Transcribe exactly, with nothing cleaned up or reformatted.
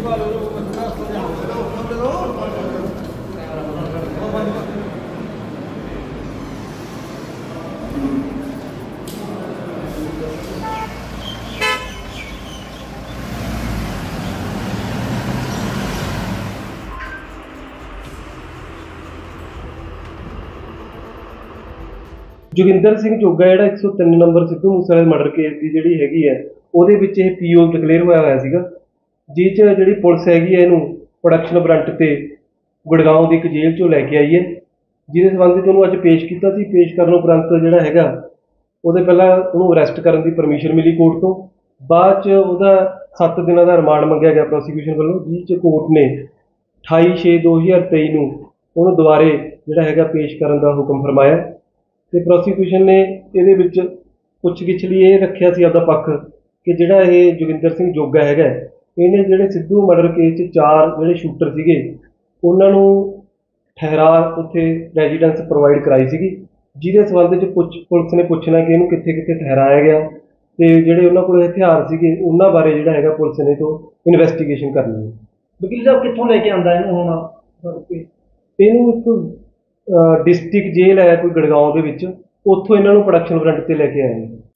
जोगिंदर सिंह जोगा जिहड़ा एक सौ तीन नंबर सिद्धू मूसेवाले मर्डर केस की जिहड़ी हैगी है ਉਹਦੇ ਵਿੱਚ ਇਹ पीओ डिकलेयर होया होया सीगा जिह 'च जिहड़ी पुलिस हैगी है इहनूं प्रोडक्शन वारंट ते गुड़गांव दी एक जेल चों लैके आई है जिहदे संबंध 'च ਉਹਨੂੰ ਅੱਜ पेश कीता सी। पेश करन उपरंत जिहड़ा हैगा ਉਹਦੇ ਪਹਿਲਾਂ ਉਹਨੂੰ ਅਰੈਸਟ ਕਰਨ ਦੀ ਪਰਮਿਸ਼ਨ ਮਿਲੀ ਕੋਰਟ ਤੋਂ। ਬਾਅਦ 'ਚ ਉਹਦਾ ਸੱਤ ਦਿਨਾਂ ਦਾ ਰਿਮਾਂਡ ਮੰਗਿਆ ਗਿਆ ਪ੍ਰੋਸੀਕਿਊਸ਼ਨ ਵੱਲੋਂ, ਜਿਹ 'ਚ ਕੋਰਟ ਨੇ ਅਠਾਈ ਛੇ ਦੋ ਹਜ਼ਾਰ ਤੇਈ ਨੂੰ ਉਹਨੂੰ ਦੁਬਾਰੇ ਜਿਹੜਾ ਹੈਗਾ ਪੇਸ਼ ਕਰਨ ਦਾ ਹੁਕਮ ਫਰਮਾਇਆ ਤੇ ਪ੍ਰੋਸੀਕਿਊਸ਼ਨ ਨੇ ਇਹਦੇ ਵਿੱਚ ਪੁੱਛਗਿੱਛ ਲਈ ਇਹ ਰੱਖਿਆ ਸੀ ਆਪਦਾ ਪੱਖ ਕਿ ਜਿਹੜਾ ਇਹ ਜੋਗਿੰਦਰ ਸਿੰਘ ਜੋਗਾ ਹੈਗਾ ਇਹਨੇ ਜਿਹੜੇ ਸਿੱਧੂ ਮਰਡਰ ਕੇਸ 'ਚ ਚਾਰ ਜਿਹੜੇ ਸ਼ੂਟਰ ਸੀਗੇ ਉਹਨਾਂ ਨੂੰ ਠਹਿਰਾਅ ਉੱਥੇ ਰੈਜ਼ੀਡੈਂਸ ਪ੍ਰੋਵਾਈਡ ਕਰਾਈ ਸੀਗੀ, ਜਿਹਦੇ ਸੰਬੰਧ 'ਚ ਪੁੱਛ ਪੁਲਿਸ ਨੇ ਪੁੱਛਣਾ ਕਿ ਇਹਨੂੰ ਕਿੱਥੇ ਕਿੱਥੇ ਠਹਿਰਾਇਆ ਗਿਆ ਤੇ ਜਿਹੜੇ ਉਹਨਾਂ ਕੋਲ ਹਥਿਆਰ ਸੀਗੇ ਉਹਨਾਂ ਬਾਰੇ ਜਿਹੜਾ ਹੈਗਾ ਪੁਲਿਸ ਨੇ ਤੋਂ ਇਨਵੈਸਟੀਗੇਸ਼ਨ ਕਰਨੀ ਹੈ। ਵਕੀਲ ਸਾਹਿਬ ਕਿੱਥੋਂ ਲੈ ਕੇ ਆਂਦਾ ਇਹਨੂੰ ਹੁਣ? ਇਹਨੂੰ ਇੱਕ ਡਿਸਟ੍ਰਿਕਟ ਜੇਲ੍ਹ ਹੈ ਕੋਈ ਗੁੜਗਾਉਂ ਦੇ ਵਿੱਚ, ਉੱਥੋਂ ਇਹਨਾਂ ਨੂੰ ਪ੍ਰੋਡਕਸ਼ਨ ਵਾਰੰਟ ਤੇ ਲੈ ਕੇ ਆਏ ਨੇ।